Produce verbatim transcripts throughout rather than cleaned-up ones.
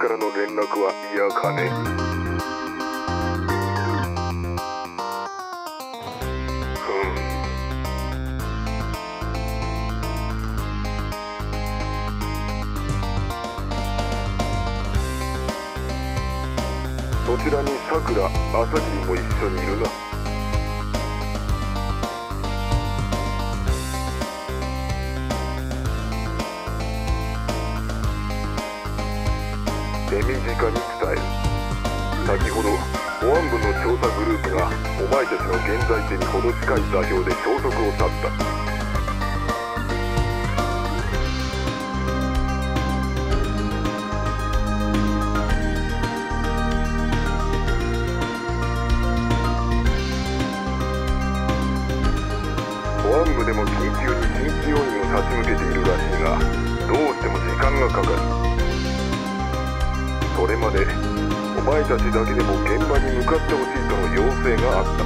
からの連絡は嫌かね。ふん。そちらにさくら、朝霧も一緒にいるな。手短に伝える。先ほど保安部の調査グループがお前たちの現在地にほど近い座標で消息を絶った。保安部でも緊急に新規要員を立ち向けているらしいが、どうしても時間がかかる。それまでお前たちだけでも現場に向かってほしいとの要請があった。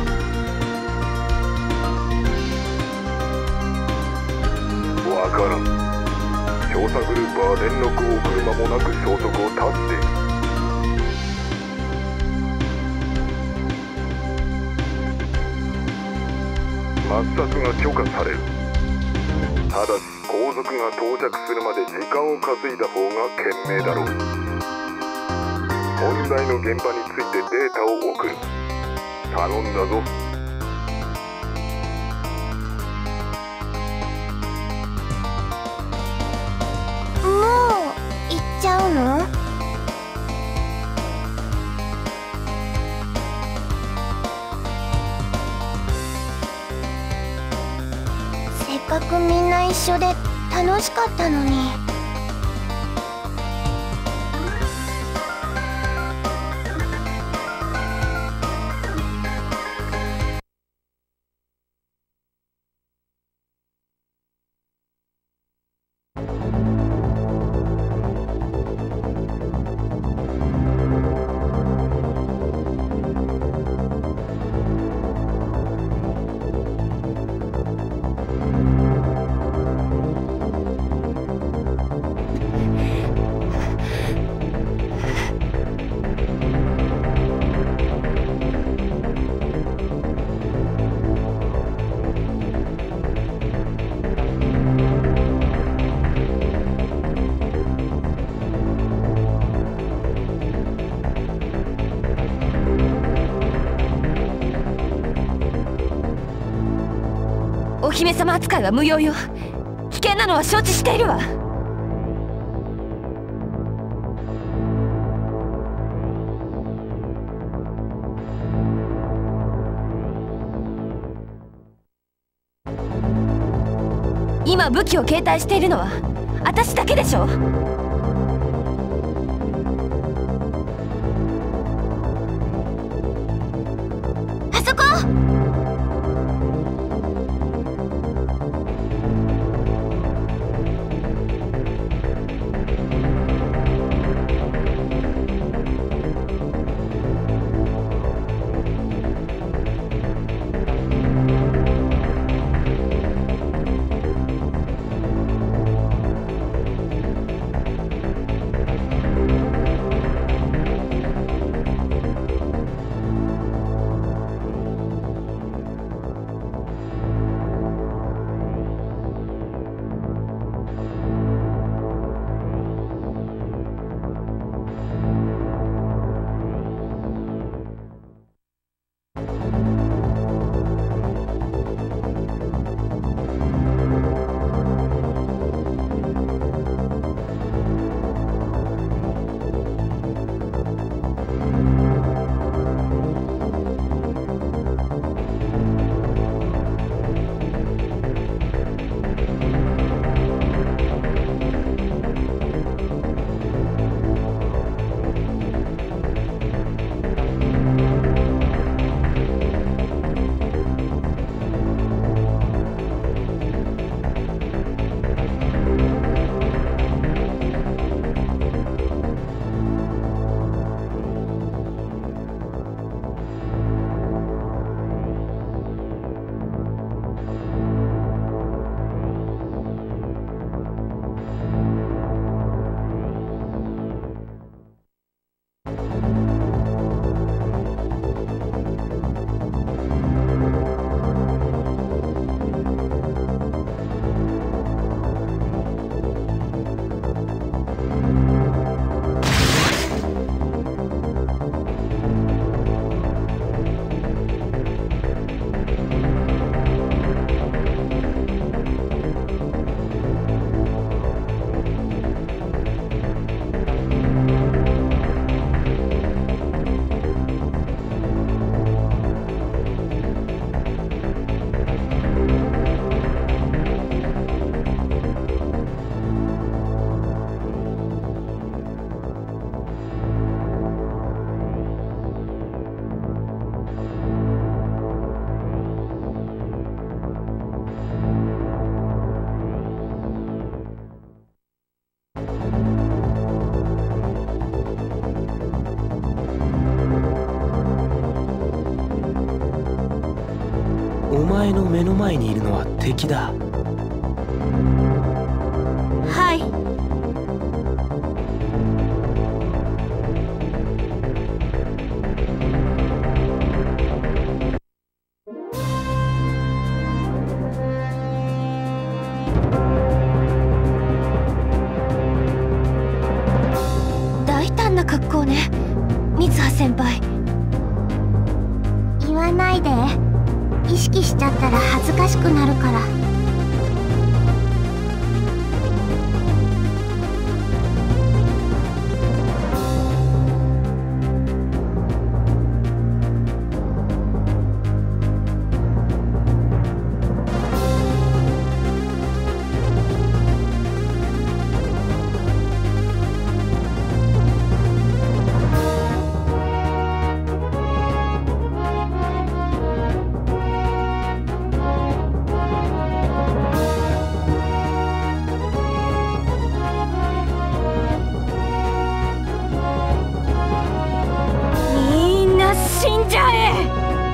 わからん。調査グループは連絡を送る間もなく消息を絶っている。抹殺が許可される。ただし後続が到着するまで時間を稼いだ方が賢明だろう。問題の現場についてデータを送る。頼んだぞ。 もう行っちゃうの？せっかくみんな一緒で楽しかったのに。 お姫様扱いは無用よ。危険なのは承知しているわ。今武器を携帯しているのは私だけでしょ。 あそこ！ 前の目の前にいるのは敵だ。 はい。大胆な格好ね、水葉先輩。 言わないで。意識しちゃったら恥ずかしくなるから。 死んじゃえ。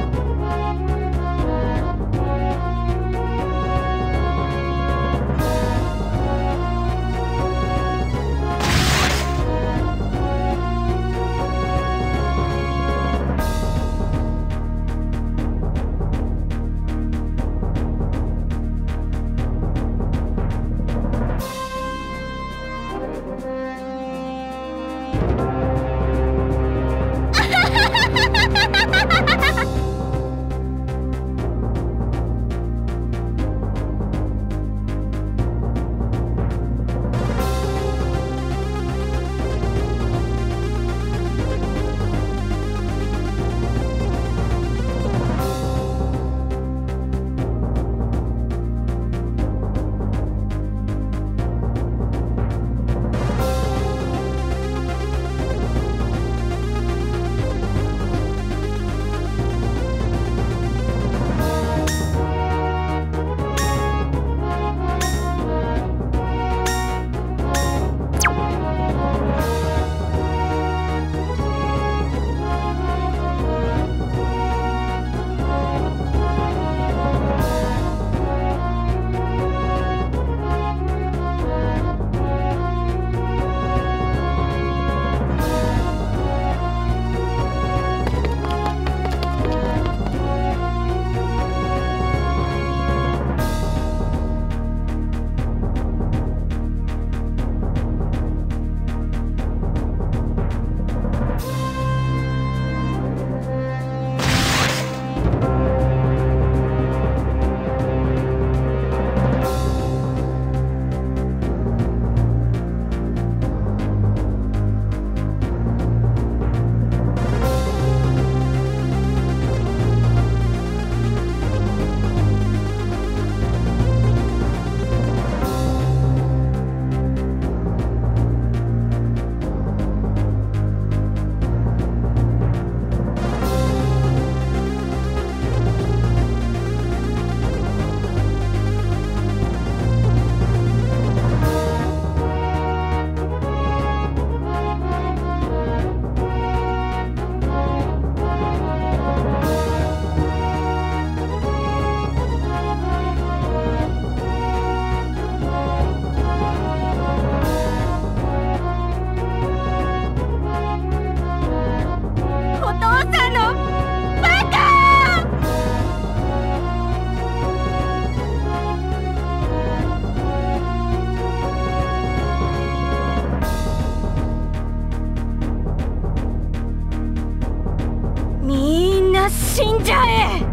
死んじゃえ。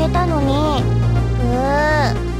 れたのに。うー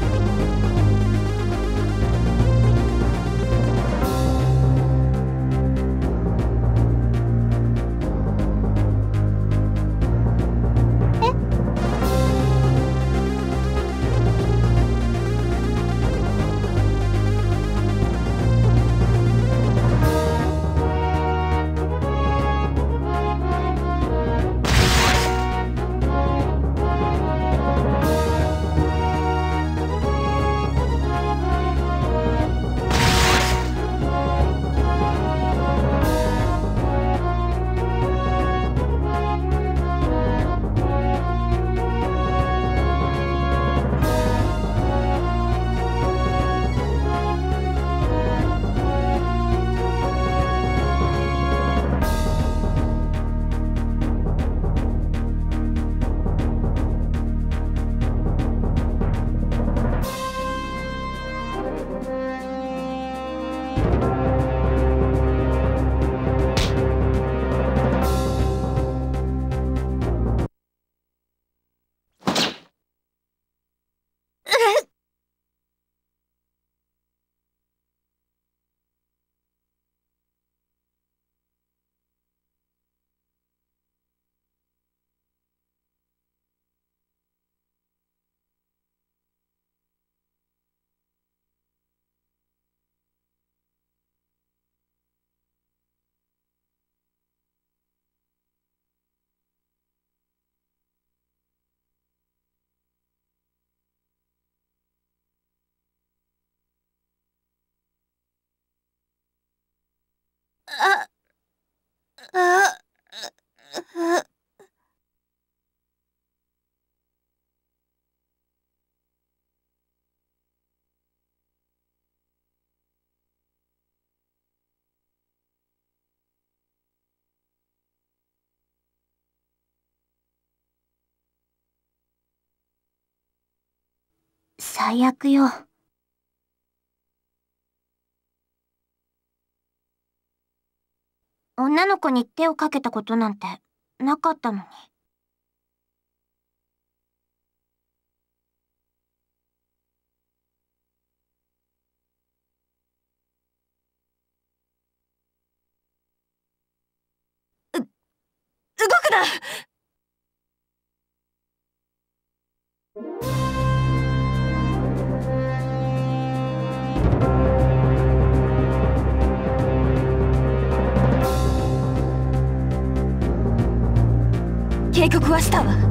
あ、あ、う、最悪よ。女の子に手をかけたことなんてなかったのに。 う、動くな！警告はしたわ。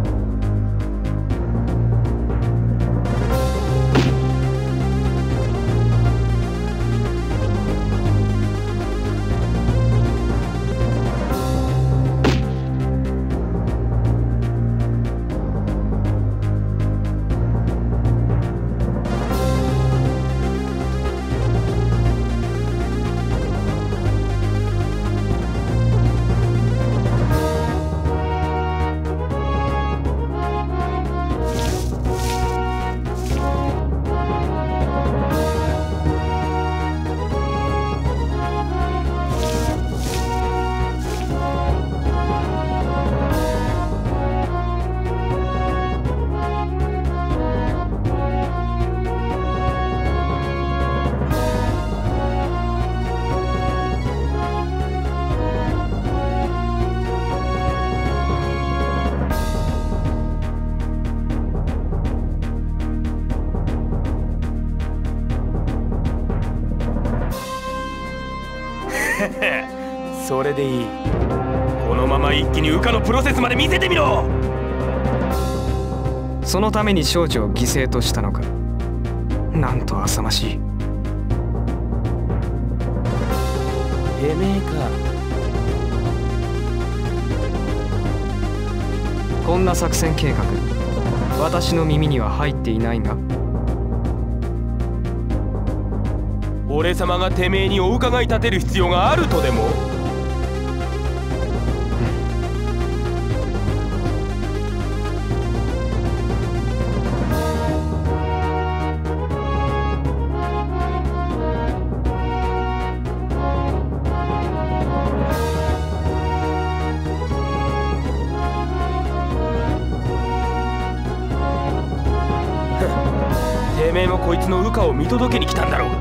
それでいい。このまま一気に羽化のプロセスまで見せてみろ。 そのために少女を犠牲としたのか。なんと浅ましい。 てめえか。 こんな作戦計画、私の耳には入っていないが。 俺様がてめえにお伺い立てる必要があるとでも？ てめえもこいつの羽化を見届けに来たんだろうが。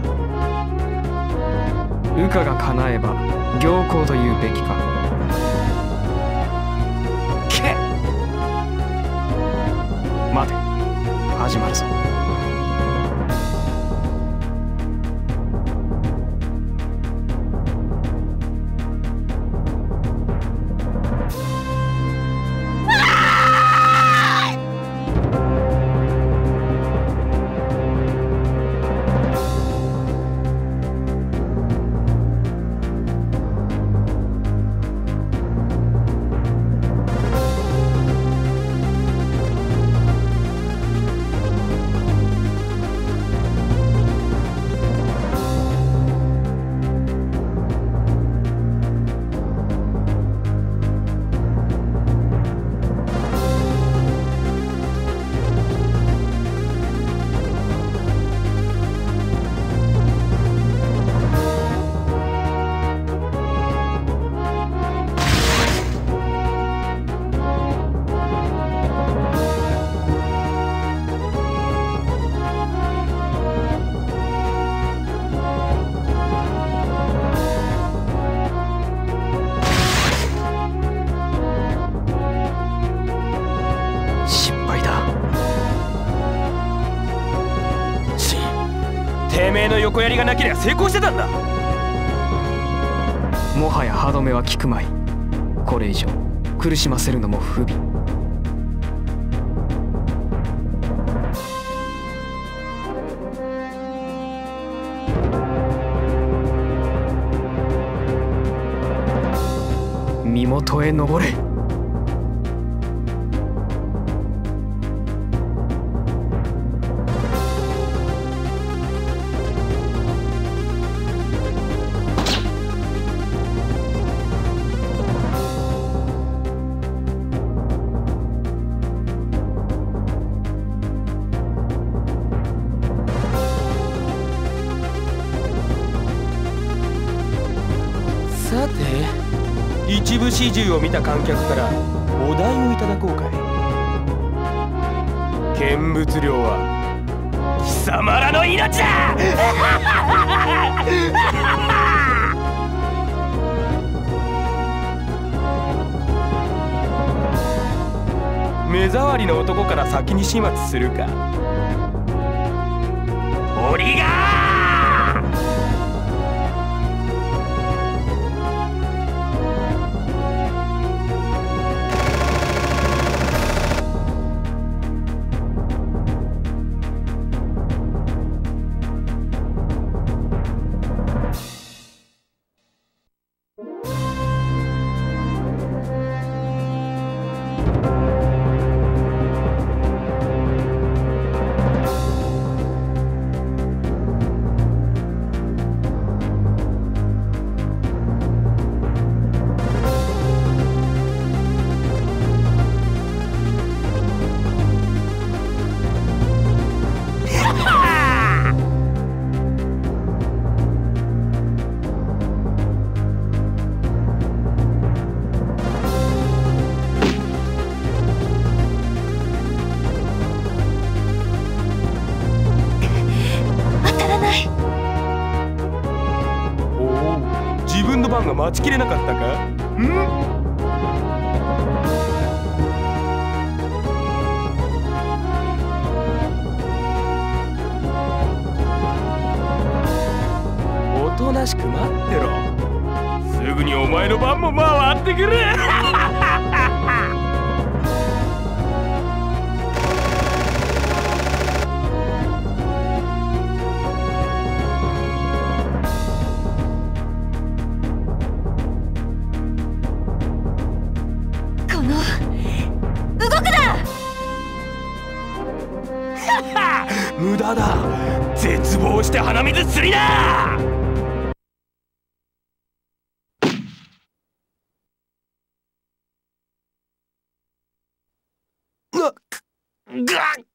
羽化が叶えば行幸と言うべきか。 けっ、 待て、始まるぞ。 てめえの横やりがなければ成功してたんだ。 もはや歯止めは効くまい。これ以上苦しませるのも不備。身元へ登れ。 さて、一部始終を見た観客からお題をいただこうかい。見物料は貴様らの命だ目障りの男から先に始末するか。鳥が自分の番が待ちきれなかったか。ん？おとなしく待ってろ。すぐにお前の番も回ってくる無駄だ。絶望して鼻水すりな。うわっ、がっ